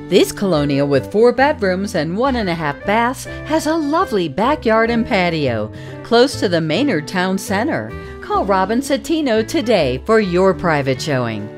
This Colonial with 4 bedrooms and 1.5 baths has a lovely backyard and patio close to the Maynard town center. Call Robyn Settino today for your private showing.